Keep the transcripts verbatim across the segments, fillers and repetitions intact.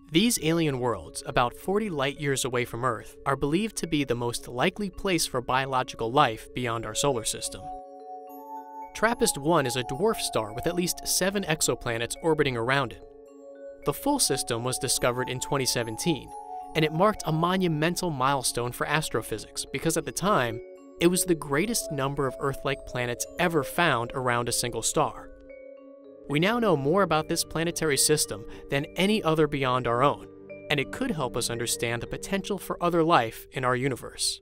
These alien worlds, about forty light-years away from Earth, are believed to be the most likely place for biological life beyond our solar system. TRAPPIST one is a dwarf star with at least seven exoplanets orbiting around it. The full system was discovered in twenty seventeen, and it marked a monumental milestone for astrophysics because at the time, it was the greatest number of Earth-like planets ever found around a single star. We now know more about this planetary system than any other beyond our own, and it could help us understand the potential for other life in our universe.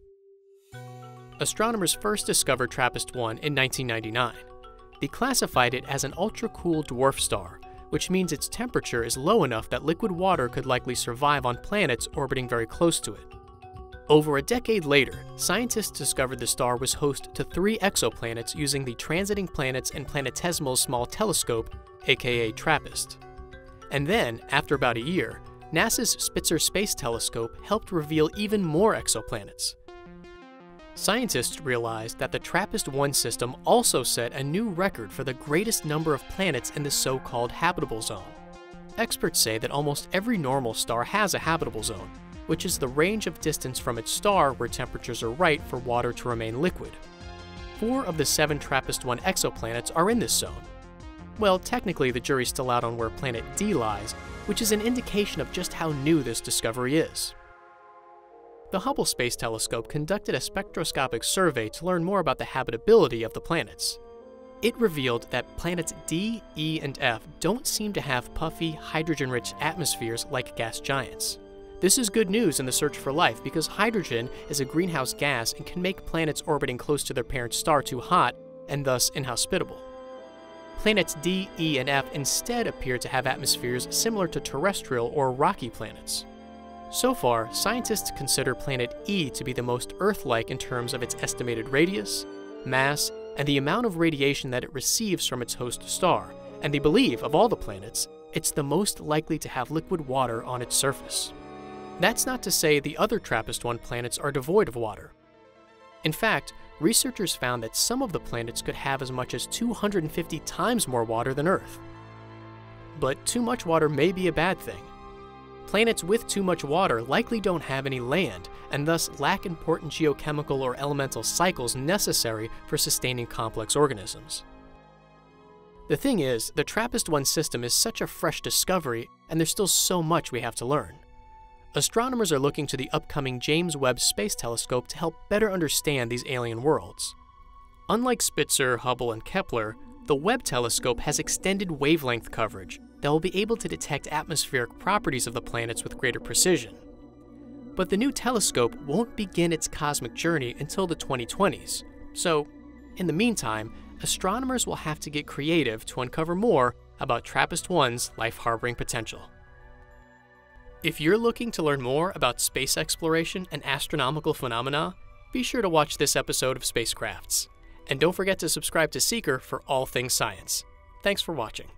Astronomers first discovered TRAPPIST one in nineteen ninety-nine. They classified it as an ultra-cool dwarf star, which means its temperature is low enough that liquid water could likely survive on planets orbiting very close to it. Over a decade later, scientists discovered the star was host to three exoplanets using the Transiting Planets and Planetesimals Small Telescope, aka TRAPPIST. And then, after about a year, NASA's Spitzer Space Telescope helped reveal even more exoplanets. Scientists realized that the TRAPPIST one system also set a new record for the greatest number of planets in the so-called habitable zone. Experts say that almost every normal star has a habitable zone, which is the range of distance from its star where temperatures are right for water to remain liquid. Four of the seven TRAPPIST one exoplanets are in this zone. Well, technically the jury's still out on where planet D lies, which is an indication of just how new this discovery is. The Hubble Space Telescope conducted a spectroscopic survey to learn more about the habitability of the planets. It revealed that planets D, E, and F don't seem to have puffy, hydrogen-rich atmospheres like gas giants. This is good news in the search for life because hydrogen is a greenhouse gas and can make planets orbiting close to their parent star too hot and thus inhospitable. Planets D, E, and F instead appear to have atmospheres similar to terrestrial or rocky planets. So far, scientists consider planet E to be the most Earth-like in terms of its estimated radius, mass, and the amount of radiation that it receives from its host star, and they believe, of all the planets, it's the most likely to have liquid water on its surface. That's not to say the other TRAPPIST one planets are devoid of water. In fact, researchers found that some of the planets could have as much as two hundred fifty times more water than Earth. But too much water may be a bad thing. Planets with too much water likely don't have any land, and thus lack important geochemical or elemental cycles necessary for sustaining complex organisms. The thing is, the TRAPPIST one system is such a fresh discovery, and there's still so much we have to learn. Astronomers are looking to the upcoming James Webb Space Telescope to help better understand these alien worlds. Unlike Spitzer, Hubble, and Kepler, the Webb telescope has extended wavelength coverage that will be able to detect atmospheric properties of the planets with greater precision. But the new telescope won't begin its cosmic journey until the twenty twenties, so in the meantime, astronomers will have to get creative to uncover more about TRAPPIST one's life-harboring potential. If you're looking to learn more about space exploration and astronomical phenomena, be sure to watch this episode of Spacecrafts. And don't forget to subscribe to Seeker for all things science. Thanks for watching.